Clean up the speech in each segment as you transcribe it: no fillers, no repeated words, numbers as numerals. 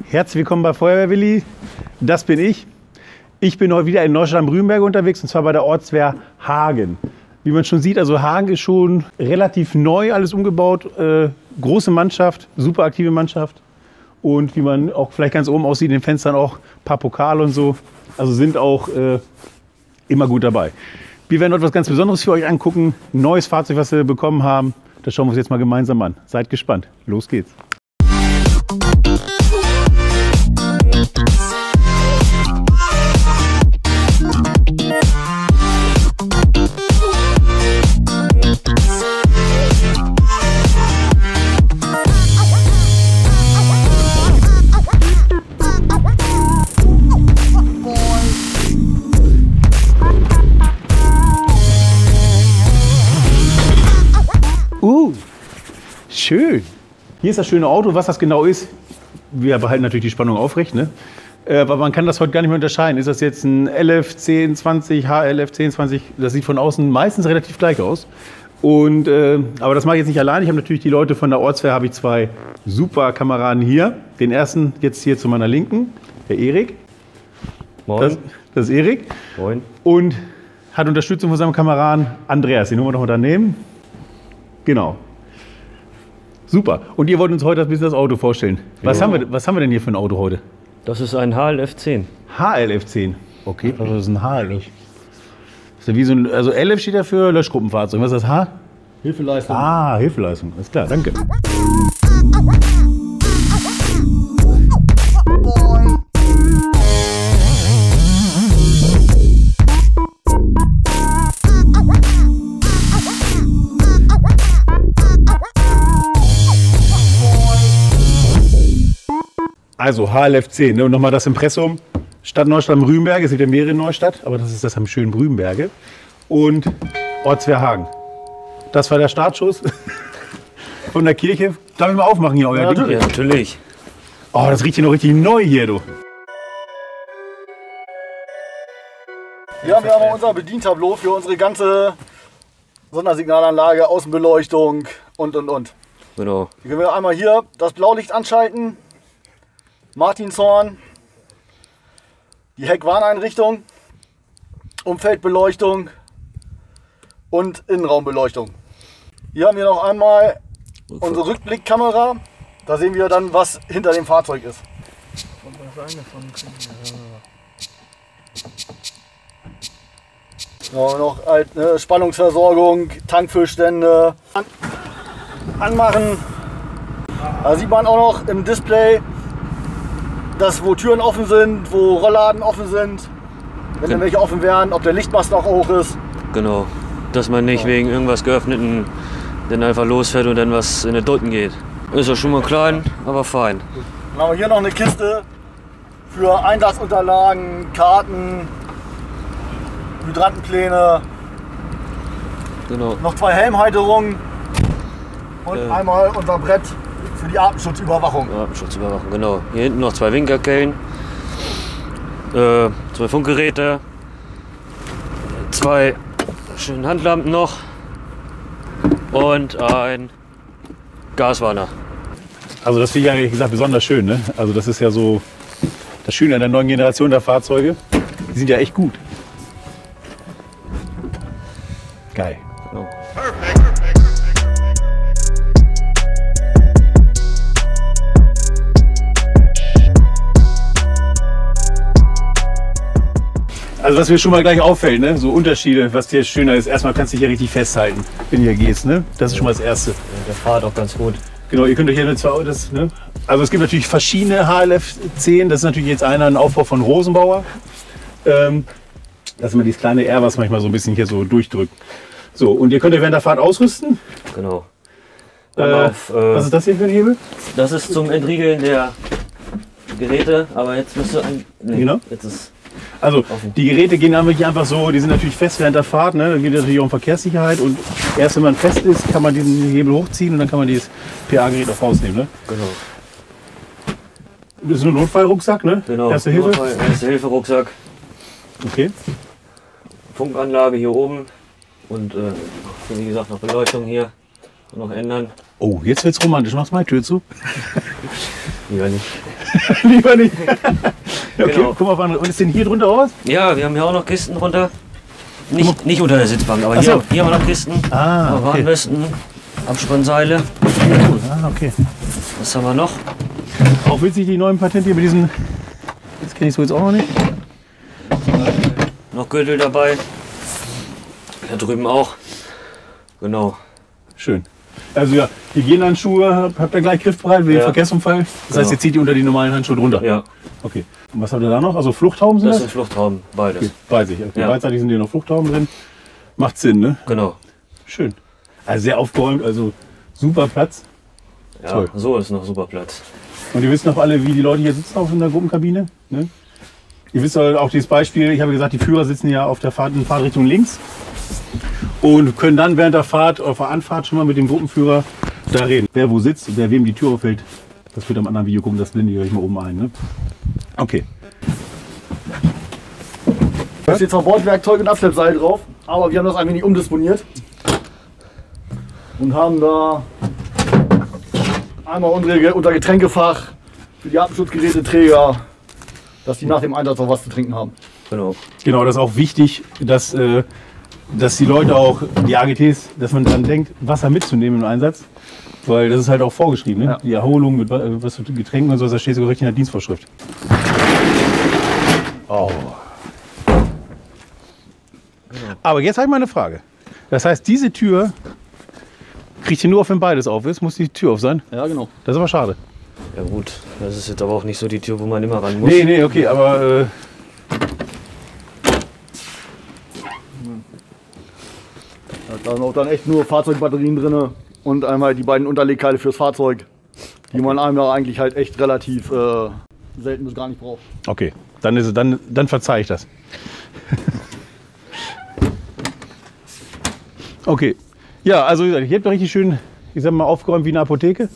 Herzlich willkommen bei Feuerwehr-Willi. Das bin ich. Ich bin heute wieder in Neustadt am Rübenberg unterwegs, und zwar bei der Ortswehr Hagen. Wie man schon sieht, also Hagen ist schon relativ neu, alles umgebaut. Große Mannschaft, super aktive Mannschaft. Und wie man auch vielleicht ganz oben aussieht, in den Fenstern auch ein paar Pokale und so. Also sind auch immer gut dabei. Wir werden heute was ganz Besonderes für euch angucken. Ein neues Fahrzeug, was wir bekommen haben. Das schauen wir uns jetzt mal gemeinsam an. Seid gespannt. Los geht's. Schön. Hier ist das schöne Auto. Was das genau ist, wir behalten natürlich die Spannung aufrecht, ne? Aber man kann das heute gar nicht mehr unterscheiden. Ist das jetzt ein LF 1020, HLF 1020? Das sieht von außen meistens relativ gleich aus. Und, aber das mache ich jetzt nicht allein. Ich habe natürlich die Leute von der Ortswehr, habe ich zwei super Kameraden hier. Den ersten jetzt hier zu meiner Linken, der Erik. Moin. Das ist Erik. Moin. Und hat Unterstützung von seinem Kameraden Andreas. Den holen wir noch mal daneben. Genau. Super. Und ihr wollt uns heute ein bisschen das Auto vorstellen. Was haben wir denn hier für ein Auto heute? Das ist ein HLF 10. HLF 10. Okay, das ist ein HLF. Ist ja wie so ein, also LF steht ja für Löschgruppenfahrzeug. Was ist das H? Hilfeleistung. Ah, Hilfeleistung. Alles klar, danke. Also HLF 10, ne? Und nochmal das Impressum. Stadt Neustadt am Rübenberg, es gibt ja mehrere in Neustadt, aber das ist das am schönen Rübenberge. Und Ortswehr Hagen. Das war der Startschuss von der Kirche. Darf ich mal aufmachen hier, euer Ding? Ja, natürlich. Oh, das riecht hier noch richtig neu hier, du. Hier haben wir aber unser Bedientableau für unsere ganze Sondersignalanlage, Außenbeleuchtung und. Genau. Hier können wir einmal hier das Blaulicht anschalten. Martinshorn, die Heckwarneinrichtung, Umfeldbeleuchtung und Innenraumbeleuchtung. Hier haben wir noch einmal unsere Rückblickkamera. Da sehen wir dann, was hinter dem Fahrzeug ist. Ja, noch eine Spannungsversorgung, Tankfüllstände anmachen. Da sieht man auch noch im Display, dass wo Türen offen sind, wo Rollladen offen sind, wenn dann welche offen wären, ob der Lichtmast auch hoch ist. Genau, dass man nicht wegen irgendwas Geöffneten dann einfach losfährt und dann was in den Dotten geht. Ist ja schon mal klein, aber fein. Dann haben wir hier noch eine Kiste für Einsatzunterlagen, Karten, Hydrantenpläne. Genau. Noch zwei Helmhalterungen und einmal unser Brett für die Atemschutzüberwachung. Atemschutzüberwachung, genau. Hier hinten noch zwei Winkelkellen, zwei Funkgeräte, zwei schöne Handlampen noch und ein Gaswarner. Also das finde ich ehrlich gesagt besonders schön, ne? Also das ist ja so das Schöne an der neuen Generation der Fahrzeuge. Die sind ja echt gut. Geil. Genau. Also was mir schon mal gleich auffällt, ne? So Unterschiede, was hier schöner ist. Erstmal kannst du dich hier richtig festhalten, wenn du hier gehst, ne? Das ist schon mal das Erste. Ja, der fährt auch ganz gut. Genau, ihr könnt euch hier mit zwei Autos, ne? Also es gibt natürlich verschiedene HLF 10. Das ist natürlich jetzt ein Aufbau von Rosenbauer. Das ist immer dieses kleine R, was manchmal so ein bisschen hier so durchdrückt. So, und ihr könnt euch während der Fahrt ausrüsten. Genau. Was ist das hier für ein Hebel? Das ist zum Entriegeln der Geräte, aber jetzt müsste Genau. Jetzt ist also offen. die Geräte gehen dann wirklich einfach so, die sind natürlich fest während der Fahrt, ne? Da geht es natürlich auch um Verkehrssicherheit, und erst wenn man fest ist, kann man diesen Hebel hochziehen und dann kann man dieses PA-Gerät auch rausnehmen, ne? Genau. Das ist ein Notfallrucksack, ne? Genau. Erste Hilfe. Erste-Hilfe-Rucksack. Okay. Funkanlage hier oben und wie gesagt noch Beleuchtung hier noch ändern. Oh, jetzt wird's romantisch. Mach's mal die Tür zu. Lieber nicht. Lieber nicht. Okay, Genau. guck mal auf andere. Und ist denn hier drunter auch was? Ja, wir haben hier auch noch Kisten drunter. Nicht unter der Sitzbank, aber Ach so. hier haben wir noch Kisten. Ah, okay. Warnwesten, Abspannseile. Ah, okay. Was haben wir noch? Auch witzig, die neuen Patente hier mit diesen. Das kenne ich so jetzt auch noch nicht. Noch Gürtel dabei. Da drüben auch. Genau. Schön. Also ja, Hygienehandschuhe habt ihr gleich griffbereit wegen Ja. Verkehrsunfall. Das heißt, Genau. ihr zieht die unter die normalen Handschuhe drunter. Ja, Okay. Und was habt ihr da noch? Also Fluchthauben sind das das? sind Fluchthauben, beides. Okay, beidseitig. Okay. Ja. Beidseitig sind hier noch Fluchthauben drin. Macht Sinn, ne? Genau. Schön. Also sehr aufgeräumt, also super Platz. Ja, Toll. so ist noch super Platz. Und ihr wisst noch alle, wie die Leute hier sitzen auf in der Gruppenkabine. Ne? Ihr wisst halt auch dieses Beispiel, ich habe gesagt, die Führer sitzen ja auf der Fahrt in Fahrtrichtung links und können dann während der Fahrt, auf der Anfahrt schon mal mit dem Gruppenführer da reden. Wer wo sitzt, wer wem die Tür auffällt, das wird am anderen Video gucken, das blende ich euch mal oben ein. Ne? Okay. Da steht zwar Bordwerkzeug und Abschleppseil drauf, aber wir haben das ein wenig umdisponiert. Und haben da einmal unser Getränkefach für die Atemschutzgeräteträger, dass die nach dem Einsatz auch was zu trinken haben. Genau. Genau, das ist auch wichtig, dass die Leute auch, die AGTs, dass man daran denkt, Wasser mitzunehmen im Einsatz. Weil das ist halt auch vorgeschrieben, ne? Ja. Die Erholung mit was mit Getränken und so, das steht sogar richtig in der Dienstvorschrift. Oh. Aber jetzt habe ich mal eine Frage. Das heißt, diese Tür kriegt ihr nur auf, wenn beides auf ist, muss die Tür auf sein. Ja, genau. Das ist aber schade. Ja gut, das ist jetzt aber auch nicht so die Tür, wo man immer ran muss. Nee, okay, aber Da sind auch dann echt nur Fahrzeugbatterien drin und einmal die beiden Unterlegteile fürs Fahrzeug, die man einmal eigentlich halt echt relativ selten bis gar nicht braucht. okay, dann verzeih ich das. Okay. Ja, also wie gesagt, ich habe richtig schön, ich sag mal, aufgeräumt wie eine Apotheke.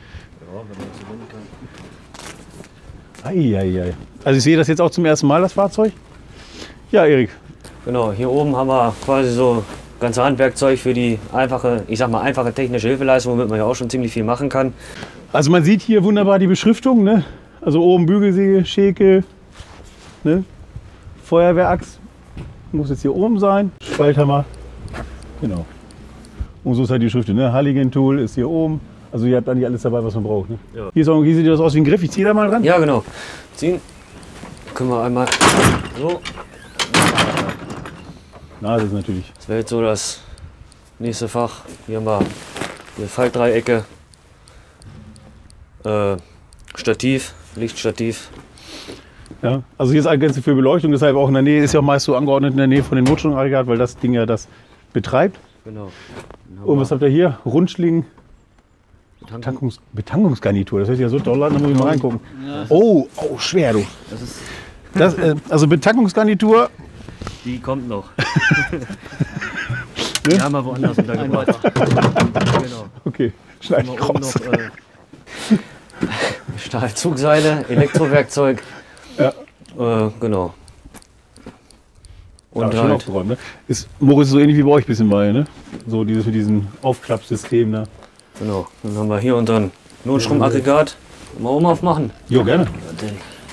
Eieiei. Also ich sehe das jetzt auch zum ersten Mal, das Fahrzeug. Ja, Erik. Genau, hier oben haben wir quasi so ganze Handwerkzeug für die einfache, ich sag mal, einfache technische Hilfeleistung, womit man ja auch schon ziemlich viel machen kann. Also man sieht hier wunderbar die Beschriftung, ne? Also oben Bügelsäge, Schäke, ne? Feuerwehrachs, muss jetzt hier oben sein, Spalthammer, genau. Und so ist halt die Schrift, ne? Halligan Tool ist hier oben. Also ihr habt eigentlich alles dabei, was man braucht. Ne? Ja. Hier sieht das aus wie ein Griff, ich ziehe da mal dran. Ja, genau. Ziehen. Können wir einmal so. Na, das ist natürlich. Das wäre jetzt so das nächste Fach. Hier haben wir hier Faltdreiecke, Stativ, Lichtstativ. Ja. Also hier ist alles Ganze für Beleuchtung, deshalb auch in der Nähe, ist ja auch meist so angeordnet in der Nähe von dem Notstromaggregat, weil das Ding ja das betreibt. Genau. Und was habt ihr hier? Rundschlingen. Betankungsgarnitur, das hört sich ja so doll an, da muss ich mal reingucken. Ja. Oh, schwer du. Also Betankungsgarnitur. Die kommt noch. Die haben wir woanders untergebracht. Genau. Okay, schneid Haben ich wir oben raus. noch Stahlzugseile, Elektrowerkzeug. Ja. Genau. Ja, Und schön halt, aufgeräumt, ne? Moritz ist so ähnlich wie bei euch ein bisschen bei, ne? So dieses mit diesem Aufklappsystem da. genau. Dann haben wir hier unseren Notstromaggregat. Mal oben aufmachen. Jo, gerne. Ja, denn.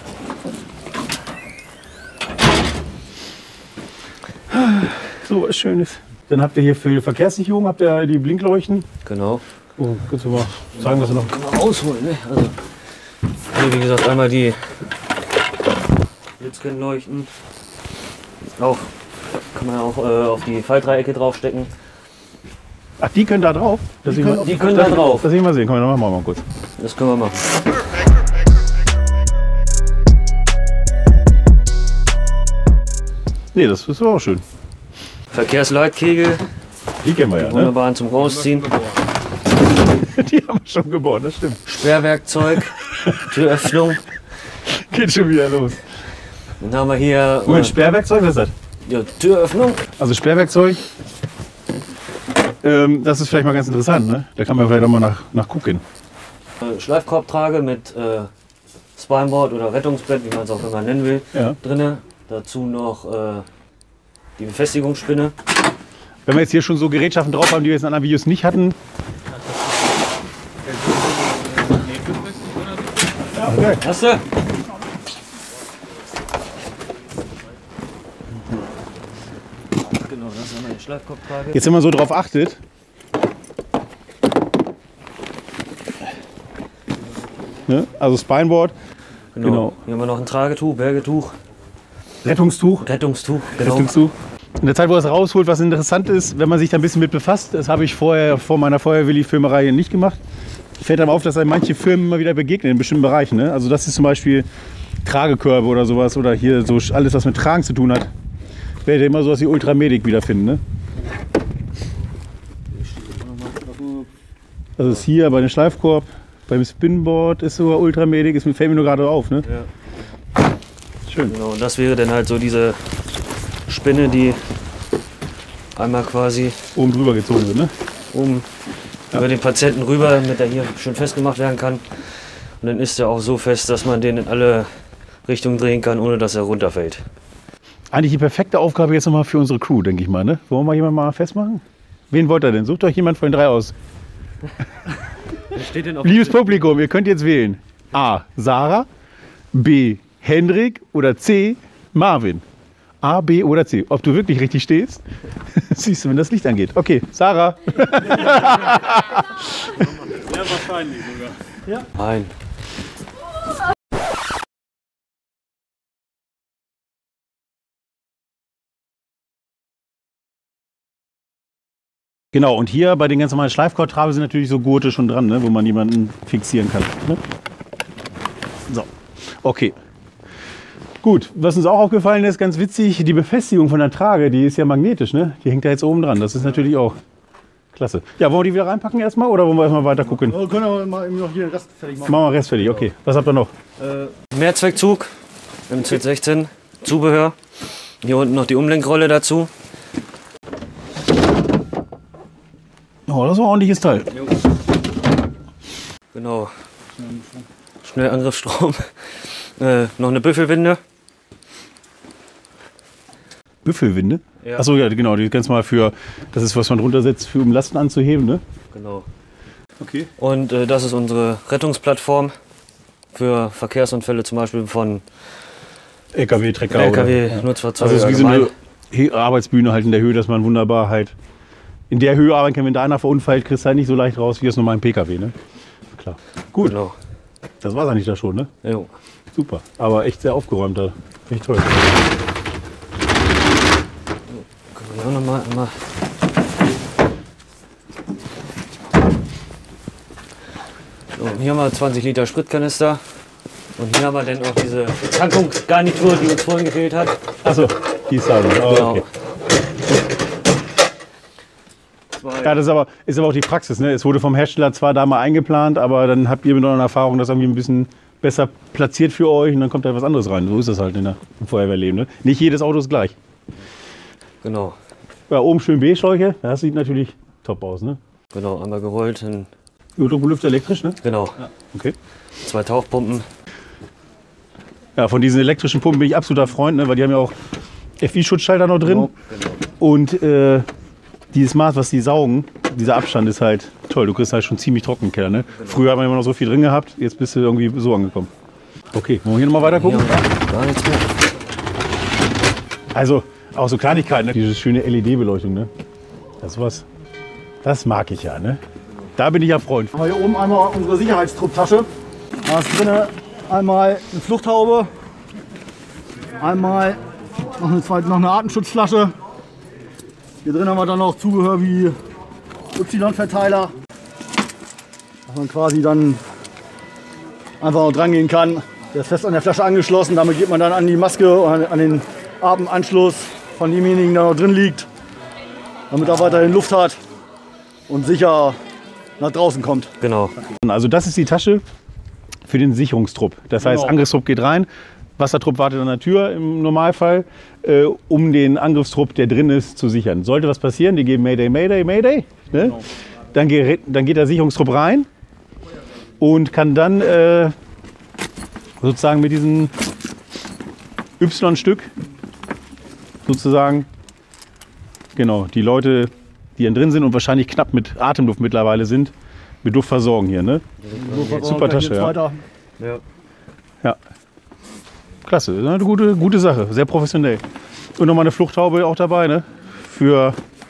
So was Schönes. Dann habt ihr hier für die Verkehrssicherung habt ihr die Blinkleuchten. Genau. Oh, kannst du mal sagen, was du noch. Können wir rausholen, ne? Also, hier wie gesagt einmal die Blitzkennleuchten. Auch kann man auch auf die Faltdreiecke draufstecken. Ach, die können da drauf? Die können da drauf. Das sehen wir sehen. Komm, dann machen wir mal kurz. Das können wir machen. Nee, das ist auch schön. Verkehrsleitkegel, Die kennen wir ja, ne? wunderbar zum Rausziehen. Die haben wir schon gebaut, das stimmt. Sperrwerkzeug, Türöffnung. Geht schon wieder los. Dann haben wir hier Moment, Sperrwerkzeug, was ist das? ja, Türöffnung. Also Sperrwerkzeug. Das ist vielleicht mal ganz interessant, ne? Da kann man vielleicht auch mal nach gucken. Schleifkorbtrage mit Spineboard oder Rettungsbrett, wie man es auch immer nennen will, Ja. drinne. Dazu noch die Befestigungsspinne. Wenn wir jetzt hier schon so Gerätschaften drauf haben, die wir jetzt in anderen Videos nicht hatten. Okay. Hast du? Genau, das ist meine Schlagkopftrage. Jetzt, wenn man so drauf achtet, ne? Also Spineboard, genau. Hier haben wir noch ein Tragetuch, Bergetuch, Rettungstuch. Rettungstuch, genau. Rettungstuch. In der Zeit, wo er es rausholt, was interessant ist, wenn man sich da ein bisschen mit befasst, das habe ich vorher vor meiner Feuerwilli-Filmerei nicht gemacht, fällt einem auf, dass einem manche Firmen immer wieder begegnen in bestimmten Bereichen. Ne? Also das ist zum Beispiel Tragekörbe oder sowas oder hier so alles, was mit Tragen zu tun hat, werdet ihr immer sowas wie Ultramedic wiederfinden. Ne? Das ist hier bei dem Schleifkorb, beim Spinboard ist sogar Ultramedic, fällt mir nur gerade auf. Ne? Ja. Schön. Genau, und das wäre dann halt so diese Spinne, die einmal quasi Oben drüber gezogen wird. Ne? oben über den Patienten rüber, damit er hier schön festgemacht werden kann. Und dann ist er auch so fest, dass man den in alle Richtungen drehen kann, ohne dass er runterfällt. Eigentlich die perfekte Aufgabe jetzt nochmal für unsere Crew, denke ich mal. Ne? Wollen wir jemanden mal festmachen? Wen wollt ihr denn? Sucht euch jemand von den 3 aus. Steht denn Liebes Publikum, ihr könnt jetzt wählen. A. Sarah, B. Hendrik oder C. Marvin. A, B oder C. Ob du wirklich richtig stehst, siehst du, wenn das Licht angeht. Okay, Sarah. Sehr wahrscheinlich sogar. Nein. Genau, und hier bei den ganz normalen Schleifkorb-Trabe sind natürlich so Gurte schon dran, ne, wo man jemanden fixieren kann. Ne? So, okay. Gut, was uns auch aufgefallen ist, ganz witzig, die Befestigung von der Trage, die ist ja magnetisch, ne? Die hängt da jetzt oben dran. Das ist natürlich auch klasse. Ja, wollen wir die wieder reinpacken erstmal oder wollen wir erstmal weiter gucken? Wir können aber mal eben noch hier den Rest fertig machen. Machen wir Rest fertig, okay. Was habt ihr noch? Mehrzweckzug im Z16, Zubehör. Hier unten noch die Umlenkrolle dazu. Oh, das war ein ordentliches Teil. Genau. Schnellangriffsstrom. Noch eine Büffelwinde. Büffelwinde? Ja. Achso, ja, genau, die ganz mal für, das ist, was man runtersetzt, um Lasten anzuheben, ne? Genau. Okay. Und das ist unsere Rettungsplattform für Verkehrsunfälle, zum Beispiel von LKW, Trecker LKW, oder, Nutzfahrzeuge. Also es ist wie so allgemein. eine Arbeitsbühne halt in der Höhe, dass man wunderbar halt in der Höhe arbeiten kann. Wenn da einer verunfallt, kriegst du halt nicht so leicht raus wie das normal im PKW, ne? Klar. Gut, Genau. das war's eigentlich da schon, ne? Jo. Super, aber echt sehr aufgeräumt da. Echt toll. Können wir hier auch noch mal einmal. So, hier haben wir 20 Liter Spritkanister. Und hier haben wir dann auch diese Tankungsgarnitur, die uns vorhin gefehlt hat. Achso, die ist da. Oh, Genau. okay. Ja, das ist aber auch die Praxis, ne? Es wurde vom Hersteller zwar da mal eingeplant, aber dann habt ihr mit eurer Erfahrung das irgendwie ein bisschen besser platziert für euch und dann kommt da was anderes rein. So ist das halt im Feuerwehrleben. Ne? Nicht jedes Auto ist gleich. Genau. Ja, oben schön B-Schläuche, das sieht natürlich top aus. Ne? Genau, einmal gerollt. Und Turbulüfter elektrisch, ne? genau. Okay. 2 Tauchpumpen. Ja, von diesen elektrischen Pumpen bin ich absoluter Freund, ne? Weil die haben ja auch FI-Schutzschalter noch drin. Genau. Und dieses Maß, was die saugen, dieser Abstand ist halt toll. Du kriegst halt schon ziemlich trocken, Kerl, ne? Genau. Früher hat man immer noch so viel drin gehabt, jetzt bist du irgendwie so angekommen. Okay, wollen wir hier nochmal weiter gucken? Hier haben wir gar nichts mehr. Also, auch so Kleinigkeiten, ne? Diese schöne LED-Beleuchtung, ne? Das mag ich ja, ne? Da bin ich ja Freund. Haben wir hier oben einmal unsere Sicherheitstrupptasche. Da ist drin einmal eine Fluchthaube, einmal noch eine Atemschutzflasche. Hier drin haben wir dann noch Zubehör wie Y-Verteiler, dass man quasi dann einfach noch dran gehen kann. Der ist fest an der Flasche angeschlossen, damit geht man dann an die Maske und an den Atemanschluss von demjenigen, der noch drin liegt, damit er weiterhin Luft hat und sicher nach draußen kommt. Genau. Also das ist die Tasche für den Sicherungstrupp. Das heißt, Genau. Angriffstrupp geht rein, Wassertrupp wartet an der Tür im Normalfall, um den Angriffstrupp, der drin ist, zu sichern. Sollte was passieren, die geben Mayday, Mayday, Mayday. Ne? Genau. Dann geht der Sicherungstrupp rein und kann dann sozusagen mit diesem Y-Stück sozusagen, genau, die Leute, die dann drin sind und wahrscheinlich knapp mit Atemluft mittlerweile sind, mit Luft versorgen hier. Ne? Super Tasche, ja. Weiter. Ja. Ja. Klasse, das ist eine gute Sache, sehr professionell. Und nochmal eine Fluchthaube auch dabei, ne? Für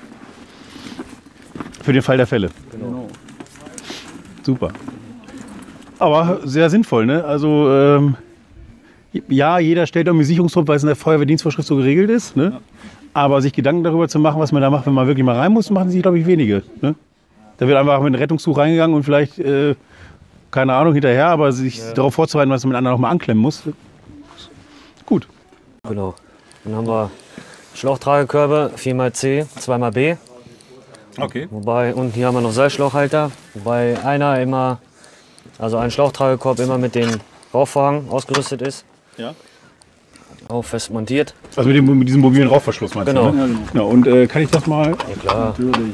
den Fall der Fälle. Genau. Super. Aber sehr sinnvoll, ne? Also ja, jeder stellt irgendwie Sicherungstrupp, weil es in der Feuerwehrdienstvorschrift so geregelt ist, ne? Ja. Aber sich Gedanken darüber zu machen, was man da macht, wenn man wirklich mal rein muss, machen sich, glaube ich, wenige. Ne? Da wird einfach mit einem Rettungstuch reingegangen und vielleicht, keine Ahnung, hinterher, aber sich darauf vorzubereiten, was man mit anderen noch mal anklemmen muss. Gut. Genau. Dann haben wir Schlauchtragekörbe, 4x C, 2x B. Okay. Wobei, und hier haben wir noch Seilschlauchhalter, wobei ein Schlauchtragekorb immer mit dem Rauchvorhang ausgerüstet ist. Ja. Auch fest montiert. Also mit diesem mobilen Rauchverschluss meinst genau. du? Ne? Genau. Und kann ich das mal Ja klar. Natürlich.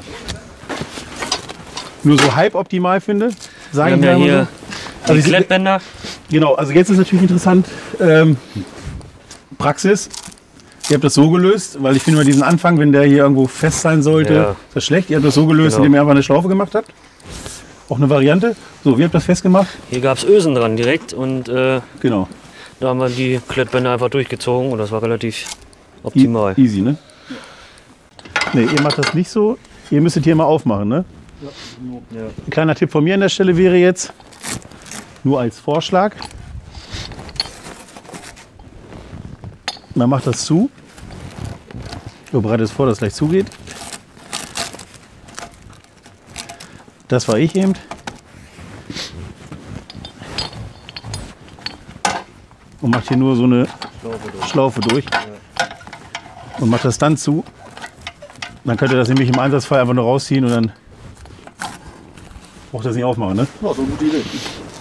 nur so halb optimal finde? Wir haben ja hier Also die Klettbänder. Genau, also jetzt ist natürlich interessant, Praxis. Ihr habt das so gelöst, weil ich finde mal diesen Anfang, wenn der hier irgendwo fest sein sollte, Ja. ist das schlecht. Ihr habt das so gelöst, Genau. indem ihr einfach eine Schlaufe gemacht habt. Auch eine Variante. So, wie habt ihr das festgemacht? Hier gab es Ösen dran direkt und Genau. da haben wir die Klettbänder einfach durchgezogen und das war relativ optimal. Easy, ne? Ne, ihr macht das nicht so. Ihr müsstet hier mal aufmachen, ne? Ja. Ein kleiner Tipp von mir an der Stelle wäre jetzt, nur als Vorschlag, man macht das zu. Du bereitest vor, dass es gleich zugeht. Das war ich eben. Und macht hier nur so eine Schlaufe durch. Und macht das dann zu. Dann könnt ihr das nämlich im Einsatzfall einfach nur rausziehen und dann braucht ihr das nicht aufmachen, ne? Ja, so eine gute Idee.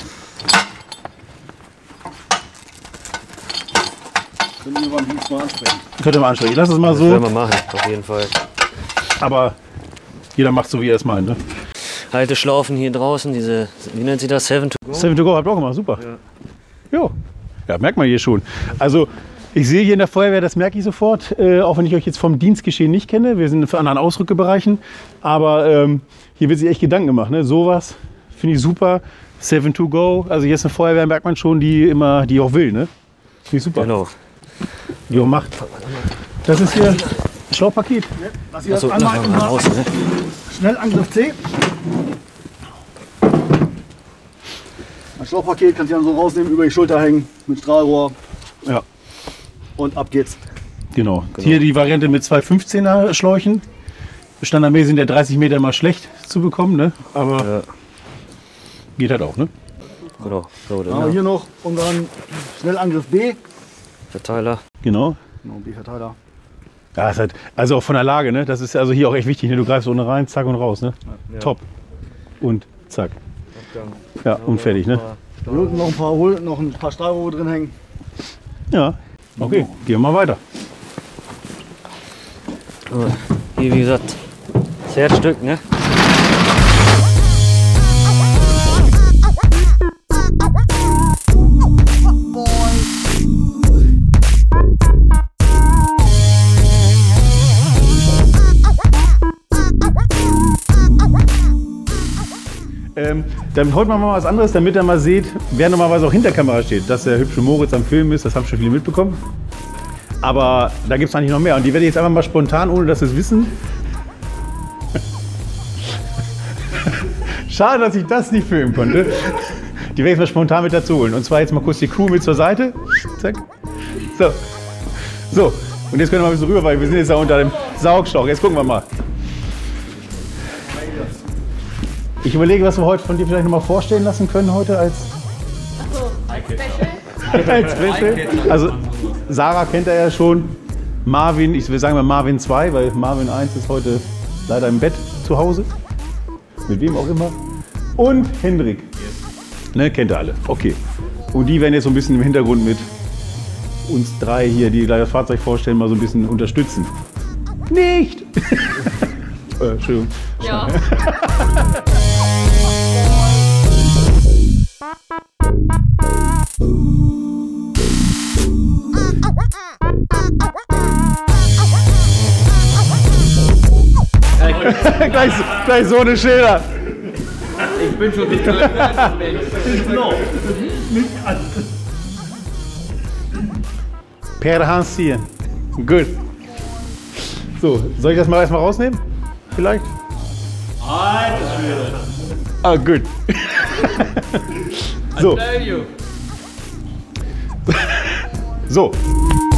Können wir beim Dienst mal ansprechen. Könnt ihr mal ansprechen. Ich lasse es mal Das werden so, wir machen, auf jeden Fall. aber jeder macht so, wie er es meint. Ne? Halteschlaufen hier draußen, diese, wie nennt sie das? 7 to go? 7 to go habt ihr auch gemacht, super. Ja. Ja, merkt man hier schon. Also ich sehe hier in der Feuerwehr, das merke ich sofort, auch wenn ich euch jetzt vom Dienstgeschehen nicht kenne. Wir sind in anderen Ausrückebereichen, aber hier wird sich echt Gedanken gemacht. Ne? Sowas finde ich super. 7 to go, also hier ist eine Feuerwehr, merkt man schon, die auch will. Ne? Finde ich super. Genau. Die auch macht. Das ist hier ein Schlauchpaket. Lass hier Achso, das einmal nach raus, ne? Schnellangriff C. Ein Schlauchpaket kannst du dann so rausnehmen, über die Schulter hängen, mit Strahlrohr Ja, und ab geht's. genau. Hier die Variante mit 2 15er Schläuchen. Standardmäßig sind der 30 Meter mal schlecht zu bekommen, ne? Aber Ja, geht halt auch, ne? genau. So, Dann haben wir dann hier noch unseren Schnellangriff B. Verteiler. Genau. Genau, B-Verteiler. Ja, ist halt, also auch von der Lage, ne? Das ist also hier auch echt wichtig, ne? Du greifst ohne rein, zack und raus, ne? Ja. Top. Und zack. Ja, und fertig, ne? Hier unten noch ein paar Stahlrohre drin hängen. Ja. Okay, gehen wir mal weiter. Hier, wie gesagt, das Herzstück, ne? Dann heute machen wir mal was anderes, damit ihr mal seht, wer normalerweise auch hinter der Kamera steht. Dass der hübsche Moritz am Film ist, das haben schon viele mitbekommen. Aber da gibt es eigentlich noch mehr. Und die werde ich jetzt einfach mal spontan, ohne dass sie es wissen. Schade, dass ich das nicht filmen konnte. Die werde ich jetzt mal spontan mit dazu holen. Und zwar jetzt mal kurz die Crew mit zur Seite. Zack. So. So. Und jetzt können wir mal ein bisschen rüber, weil wir sind jetzt da unter dem Saugschlauch. Jetzt gucken wir mal. Ich überlege, was wir heute von dir vielleicht noch mal vorstellen lassen können heute als Special. Also Sarah kennt er ja schon. Marvin, ich will sagen mal Marvin 2, weil Marvin 1 ist heute leider im Bett zu Hause. Mit wem auch immer. Und Hendrik. Ne, kennt ihr alle. Okay. Und die werden jetzt so ein bisschen im Hintergrund mit uns drei hier, die gleich das Fahrzeug vorstellen, mal so ein bisschen unterstützen. Nicht! Entschuldigung. Ja. gleich so eine Schilder. Ich bin schon nicht drin. Per Hand ziehen. Gut. So, soll ich das mal erstmal rausnehmen? Vielleicht? Ah, gut. So. So.